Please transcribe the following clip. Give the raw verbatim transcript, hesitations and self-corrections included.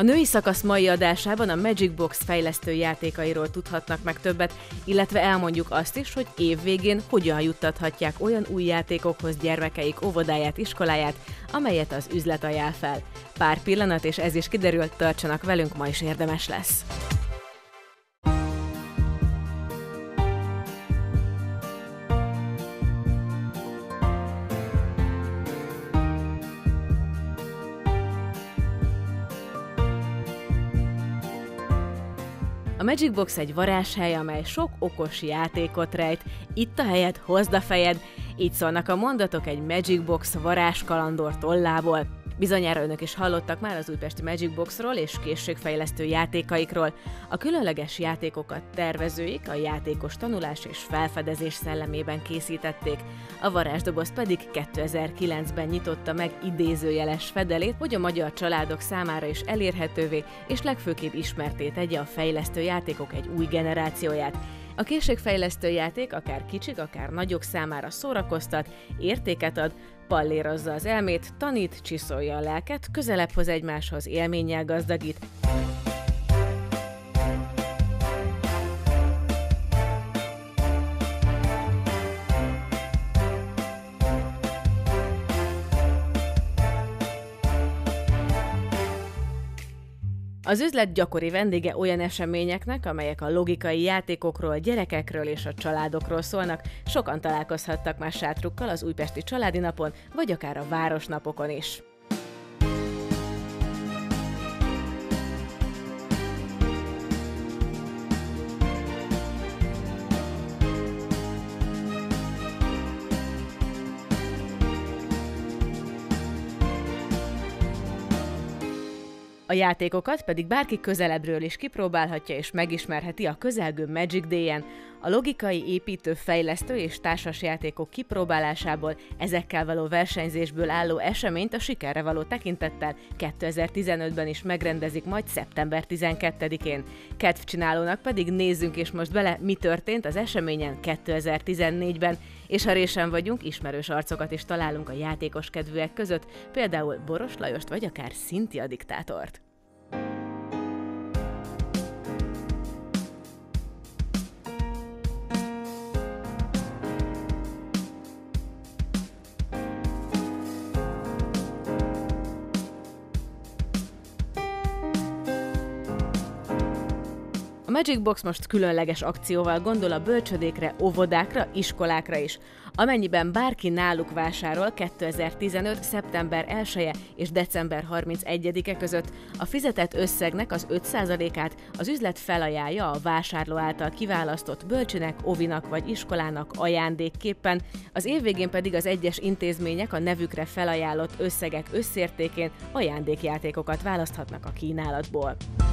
női szakasz mai adásában a Magic Box fejlesztő játékairól tudhatnak meg többet, illetve elmondjuk azt is, hogy évvégén hogyan juttathatják olyan új játékokhoz gyermekeik óvodáját, iskoláját, amelyet az üzlet ajánl fel. Pár pillanat, és ez is kiderül, tartsanak velünk, ma is érdemes lesz. A Magic Box egy varázshely, amely sok okos játékot rejt. Itt a helyed, hozd a fejed! Így szólnak a mondatok egy Magic Box varázskalandor tollából. Bizonyára önök is hallottak már az újpesti Magic Boxról és készségfejlesztő játékaikról. A különleges játékokat tervezőik a játékos tanulás és felfedezés szellemében készítették. A varázsdoboz pedig kétezer-kilencben nyitotta meg idézőjeles fedelét, hogy a magyar családok számára is elérhetővé és legfőképp ismertté tegye a fejlesztő játékok egy új generációját. A készségfejlesztő játék akár kicsik, akár nagyok számára szórakoztat, értéket ad, pallérozza az elmét, tanít, csiszolja a lelket, közelebb hoz egymáshoz, élménnyel gazdagít. Az üzlet gyakori vendége olyan eseményeknek, amelyek a logikai játékokról, gyerekekről és a családokról szólnak. Sokan találkozhattak már sátrukkal az újpesti családi napon, vagy akár a városnapokon is. A játékokat pedig bárki közelebbről is kipróbálhatja és megismerheti a közelgő Magic Day-en. A logikai, építő, fejlesztő és társas játékok kipróbálásából, ezekkel való versenyzésből álló eseményt a sikerre való tekintettel kétezer-tizenötben is megrendezik majd szeptember tizenkettedikén. Kedvcsinálónak pedig nézzünk és most bele, mi történt az eseményen kétezer-tizennégyben. És ha résen vagyunk, ismerős arcokat is találunk a játékos kedvűek között, például Boros Lajost vagy akár Cynthia diktátort. A Magic Box most különleges akcióval gondol a bölcsödékre, óvodákra, iskolákra is. Amennyiben bárki náluk vásárol kétezer-tizenöt. szeptember elseje és december harmincegyedike között, a fizetett összegnek az öt százalékát az üzlet felajánlja a vásárló által kiválasztott bölcsinek, óvinak vagy iskolának ajándékképpen, az év végén pedig az egyes intézmények a nevükre felajánlott összegek összértékén ajándékjátékokat választhatnak a kínálatból.